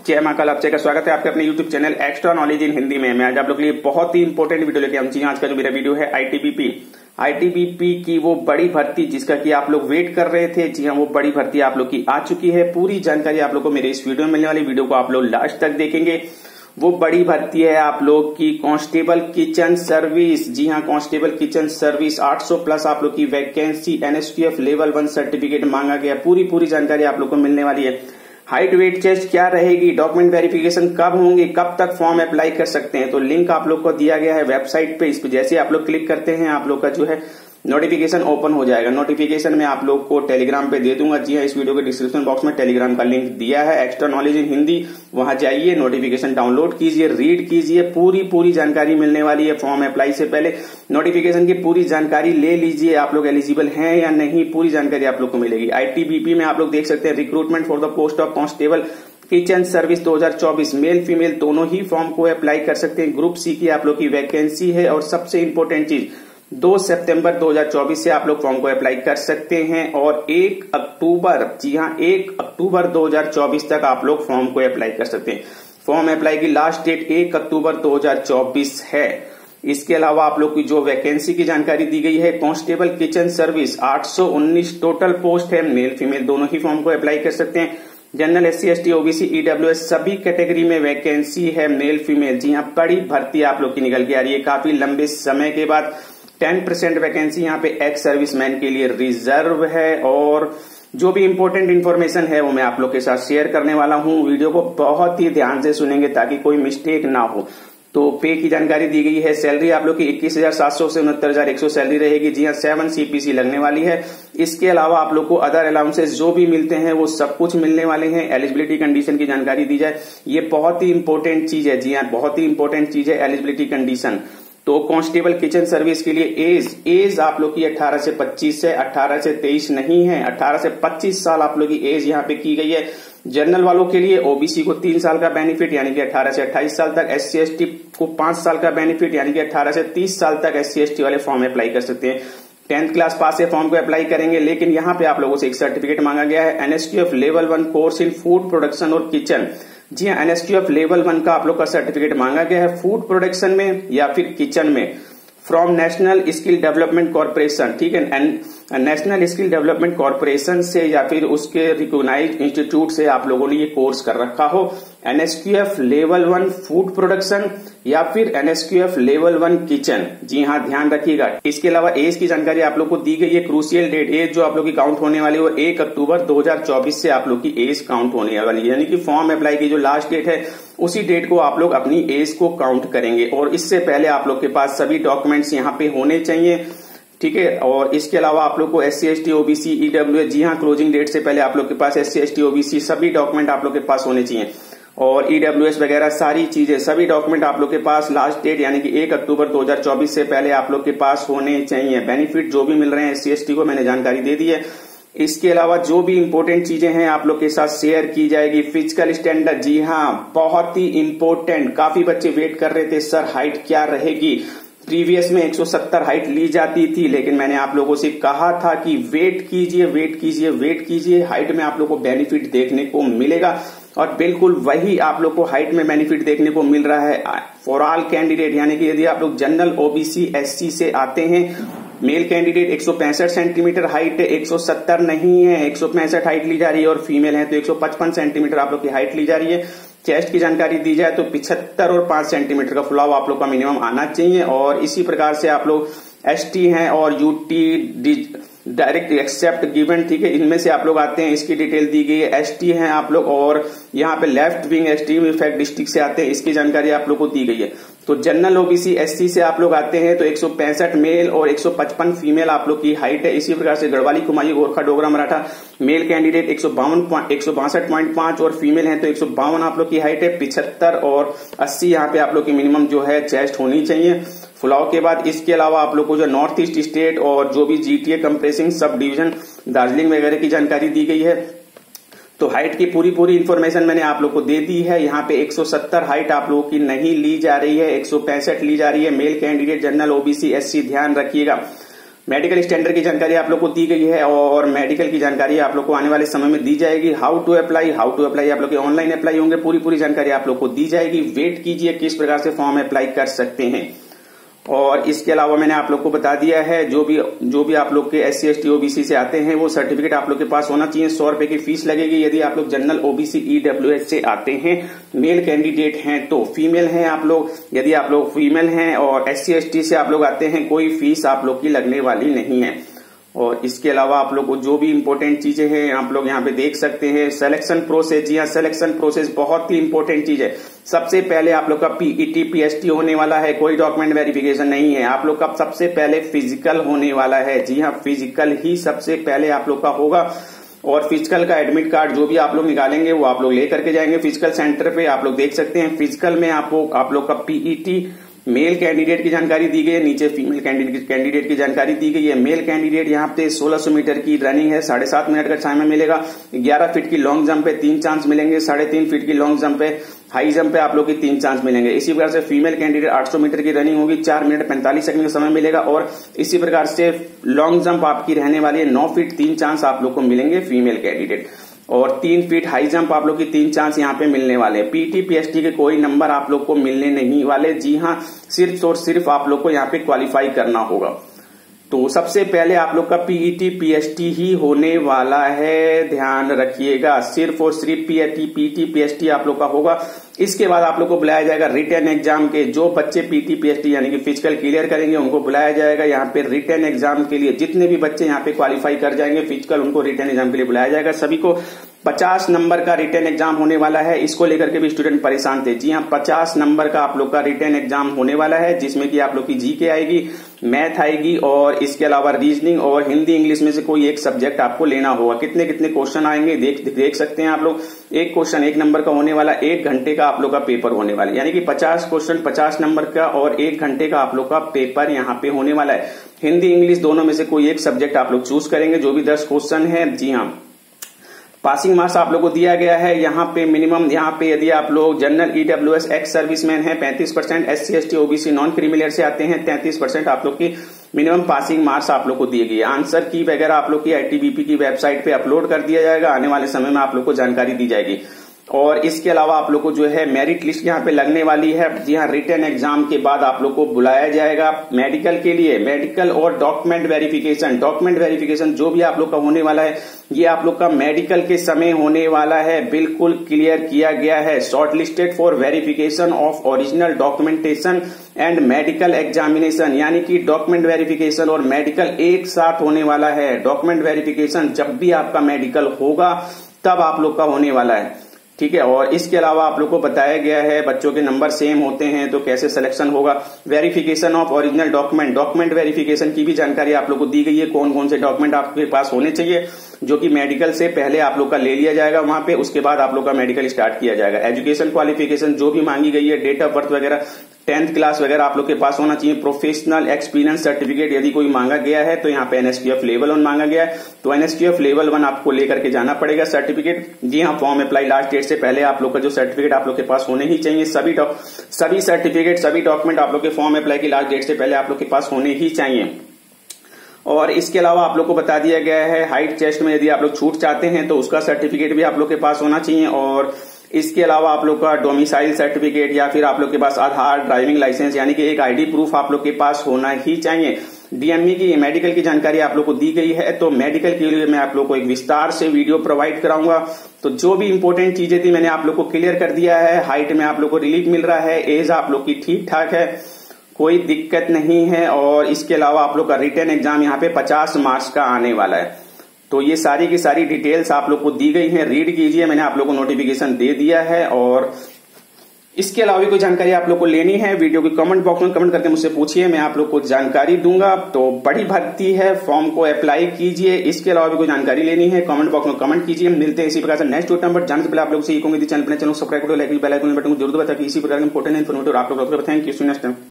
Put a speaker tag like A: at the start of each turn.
A: जय महाकाल। आप का स्वागत है आपके अपने YouTube channel extra knowledge in Hindi में। मैं आज आप लोग के लिए बहुत ही इंपॉर्टेंट वीडियो लेके आऊँ। आज का जो मेरा वीडियो है आईटीबीपी की वो बड़ी भर्ती जिसका कि आप लोग वेट कर रहे थे। जी हाँ, वो बड़ी भर्ती आप लोग की आ चुकी है। पूरी जानकारी आप लोग को मेरे इस वीडियो में मिलने वाली। वीडियो को आप लोग लास्ट तक देखेंगे। वो बड़ी भर्ती है आप लोग की कांस्टेबल किचन सर्विस। जी हाँ, कांस्टेबल किचन सर्विस 800 प्लस आप लोग की वैकेंसी। एनएसटीएफ लेवल 1 सर्टिफिकेट मांगा गया। पूरी जानकारी आप लोग को मिलने वाली है। हाइट वेट चेस्ट क्या रहेगी, डॉक्यूमेंट वेरिफिकेशन कब होंगे, कब तक फॉर्म अप्लाई कर सकते हैं, तो लिंक आप लोग को दिया गया है वेबसाइट पे। इस पे जैसे आप लोग क्लिक करते हैं आप लोग का जो है नोटिफिकेशन ओपन हो जाएगा। नोटिफिकेशन में आप लोग को टेलीग्राम पे दे दूंगा। जी हाँ, इस वीडियो के डिस्क्रिप्शन बॉक्स में टेलीग्राम का लिंक दिया है, एक्स्ट्रा नॉलेज इन हिंदी। वहां जाइए, नोटिफिकेशन डाउनलोड कीजिए, रीड कीजिए। पूरी जानकारी मिलने वाली है। फॉर्म अप्लाई से पहले नोटिफिकेशन की पूरी जानकारी ले लीजिए। आप लोग एलिजिबल हैं या नहीं, पूरी जानकारी आप लोग को मिलेगी। आईटीबीपी में आप लोग देख सकते हैं recruitment for the post of constable kitchen service 2024 male female दोनों ही फॉर्म को अप्लाई कर सकते हैं। ग्रुप सी की आप लोग की वैकेंसी है। और सबसे इंपॉर्टेंट चीज 2 सितंबर 2024 से आप लोग फॉर्म को अप्लाई कर सकते हैं और 1 अक्टूबर, जी हाँ 1 अक्टूबर 2024 तक आप लोग फॉर्म को अप्लाई कर सकते हैं। फॉर्म अप्लाई की लास्ट डेट 1 अक्टूबर 2024 है। इसके अलावा आप लोग की जो वैकेंसी की जानकारी दी गई है, constable kitchen service 819 total post है। मेल फीमेल दोनों ही फॉर्म को अप्लाई कर सकते हैं। General SC ST OBC EWS सभी कैटेगरी में वैकेंसी है, मेल फीमेल। जी हाँ, बड़ी भर्ती आप लोग की निकल के आ रही है काफी लंबे समय के बाद। 10% वैकेंसी यहाँ पे एक्स सर्विसमैन के लिए रिजर्व है। और जो भी इंपॉर्टेंट इन्फॉर्मेशन है वो मैं आप लोग के साथ शेयर करने वाला हूँ। वीडियो को बहुत ही ध्यान से सुनेंगे ताकि कोई मिस्टेक ना हो। तो पे की जानकारी दी गई है। सैलरी आप लोग की 21,700 से 69,100 सैलरी रहेगी। जी हाँ, 7 सीपीसी लगने वाली है। इसके अलावा आप लोग को अदर अलाउंसेस जो भी मिलते हैं वो सब कुछ मिलने वाले हैं। एलिजिबिलिटी कंडीशन की जानकारी दी जाए, ये बहुत ही इंपॉर्टेंट चीज है। जी हाँ, बहुत ही इंपॉर्टेंट चीज है एलिजिबिलिटी कंडीशन। तो कांस्टेबल किचन सर्विस के लिए एज आप लोग की 18 से 25 है, 18 से 23 नहीं है। 18 से 25 साल आप लोग की एज यहाँ पे की गई है। जनरल वालों के लिए ओबीसी को 3 साल का बेनिफिट यानी कि 18 से 28 साल तक। एससी एसटी को 5 साल का बेनिफिट यानी कि 18 से 30 साल तक एससी एसटी वाले फॉर्म अप्लाई कर सकते हैं। 10th क्लास पास से फॉर्म को अप्लाई करेंगे। लेकिन यहाँ पे आप लोगों से एक सर्टिफिकेट मांगा गया है, NSTF level 1 course in food production और किचन। जी हाँ, एनएसटीएफ लेवल 1 का आप लोग का सर्टिफिकेट मांगा गया है फूड प्रोडक्शन में या फिर किचन में, from national skill development corporation. ठीक है, नेशनल स्किल डेवलपमेंट कॉर्पोरेशन से या फिर उसके रिकॉग्नाइज्ड इंस्टीट्यूट से आप लोगों ने ये कोर्स कर रखा हो। एनएसक्यूएफ लेवल 1 फूड प्रोडक्शन या फिर एनएसक्यूएफ लेवल 1 किचन। जी हाँ, ध्यान रखिएगा। इसके अलावा एज की जानकारी आप लोग को दी गई है। क्रूशियल डेट एज जो आप लोग की काउंट होने वाली है वो 1 अक्टूबर 2024 से आप लोग की एज काउंट होने वाली है। यानी कि फॉर्म अप्लाई की जो लास्ट डेट है उसी डेट को आप लोग अपनी एज को काउंट करेंगे। और इससे पहले आप लोग के पास सभी डॉक्यूमेंट्स यहाँ पे होने चाहिए। ठीक है, और इसके अलावा आप लोग को एससी एसटी ओबीसी ईडब्ल्यूएस, जी हाँ, क्लोजिंग डेट से पहले आप लोग के पास एससी एसटी ओबीसी सभी डॉक्यूमेंट आप लोग के पास होने चाहिए। और ईडब्ल्यूएस वगैरह सारी चीजें सभी डॉक्यूमेंट आप लोग के पास लास्ट डेट यानी कि 1 अक्टूबर 2024 से पहले आप लोग के पास होने चाहिए। बेनिफिट जो भी मिल रहे हैं एससी एसटी को मैंने जानकारी दे दी है। इसके अलावा जो भी इंपॉर्टेंट चीजें हैं आप लोग के साथ शेयर की जाएगी। फिजिकल स्टैंडर्ड, जी हाँ, बहुत ही इंपॉर्टेंट। काफी बच्चे वेट कर रहे थे सर हाइट क्या रहेगी। प्रीवियस में 170 हाइट ली जाती थी, लेकिन मैंने आप लोगों से कहा था कि वेट कीजिए। हाइट में आप लोग को बेनिफिट देखने को मिलेगा और बिल्कुल वही आप लोग को हाइट में बेनिफिट देखने को मिल रहा है फॉर ऑल कैंडिडेट। यानी कि यदि आप लोग जनरल ओबीसी एससी से आते हैं, मेल कैंडिडेट 165 सेंटीमीटर हाइट है, 170 नहीं है, 165 हाइट ली जा रही है। और फीमेल है तो 155 सेंटीमीटर आप लोग की हाइट ली जा रही है। चेस्ट की जानकारी दी जाए तो 75 और 5 सेंटीमीटर का फुलाव आप लोग का मिनिमम आना चाहिए। और इसी प्रकार से आप लोग एसटी हैं और यूटी डायरेक्ट एक्सेप्ट गिवन, ठीक है, इनमें से आप लोग आते हैं। इसकी डिटेल दी गई है। एसटी हैं आप लोग और यहाँ पे left wing extreme effect district से आते हैं, इसकी जानकारी आप लोग को दी गई है। तो जनरल ओबीसी एससी से आप लोग आते हैं तो 165 मेल और 155 फीमेल आप लोग की हाइट है। इसी प्रकार से गढ़वाली कुमाऊं गोरखा डोगरा मराठा मेल कैंडिडेट 162.5 और फीमेल है तो 152 आप लोग की हाइट है। 75 और 80 यहाँ पे आप लोग की मिनिमम जो है चेस्ट होनी चाहिए फुलाव के बाद। इसके अलावा आप लोग को जो नॉर्थ ईस्ट स्टेट और जो भी GTA comprising sub division Darjeeling वगैरह की जानकारी दी गई है। तो हाइट की पूरी इन्फॉर्मेशन मैंने आप लोग को दे दी है। यहाँ पे 170 हाइट आप लोगों की नहीं ली जा रही है, 165 ली जा रही है। Male candidate general OBC SC, ध्यान रखिएगा। मेडिकल स्टैंडर्ड की जानकारी आप लोग को दी गई है और मेडिकल की जानकारी आप लोग को आने वाले समय में दी जाएगी। हाउ टू अप्लाई आप लोग के ऑनलाइन अप्लाई होंगे, पूरी जानकारी आप लोग को दी जाएगी। वेट कीजिए किस प्रकार से फॉर्म अप्लाई कर सकते हैं। और इसके अलावा मैंने आप लोग को बता दिया है जो भी आप लोग के SC ST OBC से आते हैं वो सर्टिफिकेट आप लोग के पास होना चाहिए। 100 रुपए की फीस लगेगी। यदि आप लोग जनरल OBC EWS से आते हैं, मेल कैंडिडेट हैं तो फीमेल हैं आप लोग। यदि आप लोग फीमेल हैं और SC ST से आप लोग आते हैं, कोई फीस आप लोग की लगने वाली नहीं है। और इसके अलावा आप लोग को जो भी इंपॉर्टेंट चीजें हैं आप लोग यहाँ पे देख सकते हैं। सिलेक्शन प्रोसेस, जी हाँ, सिलेक्शन प्रोसेस बहुत ही इंपॉर्टेंट चीज है। सबसे पहले आप लोग का PET PST होने वाला है, कोई डॉक्यूमेंट वेरिफिकेशन नहीं है। आप लोग का सबसे पहले फिजिकल होने वाला है। जी हाँ, फिजिकल ही सबसे पहले आप लोग का होगा। और फिजिकल का एडमिट कार्ड जो भी आप लोग निकालेंगे वो आप लोग लेकर के जाएंगे फिजिकल सेंटर पे। आप लोग देख सकते हैं फिजिकल में आप लोग का PET मेल कैंडिडेट की जानकारी दी गई है, नीचे फीमेल कैंडिडेट की जानकारी दी गई है। मेल कैंडिडेट यहाँ पे 1600 मीटर की रनिंग है, 7.5 मिनट का टाइम मिलेगा। 11 फीट की लॉन्ग जंप पे 3 चांस मिलेंगे, 3.5 फीट की लॉन्ग जंप पे, हाई जंप पे आप लोग की 3 चांस मिलेंगे। इसी प्रकार से फीमेल कैंडिडेट 800 मीटर की रनिंग होगी, 4 मिनट 45 सेकंड का समय मिलेगा। और इसी प्रकार से लॉन्ग जंप आपकी रहने वाली है 9 फीट 3 चांस आप लोग को मिलेंगे फीमेल कैंडिडेट। और 3 फीट हाई जंप आप लोग की 3 चांस यहाँ पे मिलने वाले हैं। PET PST के कोई नंबर आप लोग को मिलने नहीं वाले। जी हाँ, सिर्फ और सिर्फ आप लोग को यहाँ पे क्वालिफाई करना होगा। तो सबसे पहले आप लोग का PET PST ही होने वाला है, ध्यान रखिएगा। सिर्फ और सिर्फ PET PST आप लोग का होगा। इसके बाद आप लोग को बुलाया जाएगा रिटन एग्जाम के। जो बच्चे PET PST यानी कि फिजिकल क्लियर करेंगे उनको बुलाया जाएगा यहाँ पे रिटन एग्जाम के लिए। जितने भी बच्चे यहाँ पे क्वालिफाई कर जाएंगे फिजिकल, उनको रिटन एग्जाम के लिए बुलाया जाएगा। सभी को 50 नंबर का रिटन एग्जाम होने वाला है। इसको लेकर के भी स्टूडेंट परेशान थे। जी हाँ, 50 नंबर का आप लोग का रिटन एग्जाम होने वाला है, जिसमें कि आप लोग की GK आएगी, मैथ आएगी और इसके अलावा रीजनिंग और हिंदी इंग्लिश में से कोई एक सब्जेक्ट आपको लेना होगा। कितने क्वेश्चन आएंगे देख सकते हैं आप लोग। एक क्वेश्चन 1 नंबर का होने वाला, 1 घंटे का आप लोग का पेपर होने वाला है। यानी कि 50 क्वेश्चन 50 नंबर का और 1 घंटे का आप लोग का पेपर यहाँ पे होने वाला है। हिंदी इंग्लिश दोनों में से कोई एक सब्जेक्ट आप लोग चूज करेंगे। जो भी 10 क्वेश्चन है, जी हाँ, पासिंग मार्क्स आप लोग को दिया गया है। यहाँ पे मिनिमम, यहाँ पे यदि आप लोग जनरल EWS एक्स सर्विसमैन है 35%, SC ST OBC non creamy layer से आते हैं 33% आप लोग की मिनिमम पासिंग मार्क्स आप लोग को दिए गए। आंसर की वगैरह आप लोग की ITBP की वेबसाइट पे अपलोड कर दिया जाएगा। आने वाले समय में आप लोग को जानकारी दी जाएगी। और इसके अलावा आप लोग को जो है मेरिट लिस्ट यहाँ पे लगने वाली है। जी हाँ, रिटन एग्जाम के बाद आप लोग को बुलाया जाएगा मेडिकल के लिए। मेडिकल और डॉक्यूमेंट वेरिफिकेशन जो भी आप लोग का होने वाला है, ये आप लोग का मेडिकल के समय होने वाला है। बिल्कुल क्लियर किया गया है। Short listed for verification of original documentation and medical examination, यानी कि डॉक्यूमेंट वेरिफिकेशन और मेडिकल एक साथ होने वाला है। डॉक्यूमेंट वेरिफिकेशन जब भी आपका मेडिकल होगा तब आप लोग का होने वाला है, ठीक है। और इसके अलावा आप लोग को बताया गया है बच्चों के नंबर सेम होते हैं तो कैसे सिलेक्शन होगा। Verification of original document verification की भी जानकारी आप लोग को दी गई है। कौन कौन से डॉक्यूमेंट आपके पास होने चाहिए, जो कि मेडिकल से पहले आप लोग का ले लिया जाएगा वहां पे, उसके बाद आप लोग का मेडिकल स्टार्ट किया जाएगा। एजुकेशन क्वालिफिकेशन जो भी मांगी गई है, डेट ऑफ बर्थ वगैरह, 10th क्लास वगैरह आप लोग के पास होना चाहिए। प्रोफेशनल एक्सपीरियंस सर्टिफिकेट यदि कोई मांगा गया है तो यहाँ पे NSQF लेवल 1 मांगा गया है, तो NSQF लेवल 1 आपको लेकर के जाना पड़ेगा सर्टिफिकेट। जी हाँ, फॉर्म अप्लाई लास्ट डेट से पहले आप लोग का जो सर्टिफिकेट आप लोग के पास होने ही चाहिए। सभी सर्टिफिकेट, सभी डॉक्यूमेंट आप लोग के फॉर्म अप्लाई की लास्ट डेट से पहले आप लोग के पास होने ही चाहिए। और इसके अलावा आप लोग को बता दिया गया है हाइट टेस्ट में यदि आप लोग छूट चाहते हैं तो उसका सर्टिफिकेट भी आप लोग के पास होना चाहिए। और इसके अलावा आप लोग का डोमिसाइल सर्टिफिकेट या फिर आप लोग के पास आधार, ड्राइविंग लाइसेंस यानी कि एक ID प्रूफ आप लोग के पास होना ही चाहिए। DME की मेडिकल की जानकारी आप लोग को दी गई है, तो मेडिकल के लिए मैं आप लोग को एक विस्तार से वीडियो प्रोवाइड कराऊंगा। तो जो भी इंपॉर्टेंट चीजें थी मैंने आप लोग को क्लियर कर दिया है। हाइट में आप लोग को रिलीफ मिल रहा है, एज आप लोग की ठीक ठाक है, कोई दिक्कत नहीं है। और इसके अलावा आप लोग का रिटन एग्जाम यहाँ पे 50 मार्क्स का आने वाला है। तो ये सारी की सारी डिटेल्स आप लोग को दी गई हैं, रीड कीजिए। मैंने आप लोग को नोटिफिकेशन दे दिया है। और इसके अलावा भी कोई जानकारी आप लोग को लेनी है, वीडियो के कमेंट बॉक्स में कमेंट करके मुझसे पूछिए, मैं आप लोग को जानकारी दूंगा। तो बड़ी भर्ती है, फॉर्म को अप्लाई कीजिए। इसके अलावा भी कोई जानकारी लेनी है कमेंट बॉक्स में कमेंट कीजिए। मिलते हैं इसी प्रकार से नेक्स्ट नंबर। जानने से पहले आप लोग से कहूंगी चैनल सब्सक्राइब करो, लाइक बेल आइकन बटन को जरूर दबाएं ताकि इसी प्रकार के इंपोर्टेंट इन्फॉर्मेटिव आप लोग। Thank you, next time.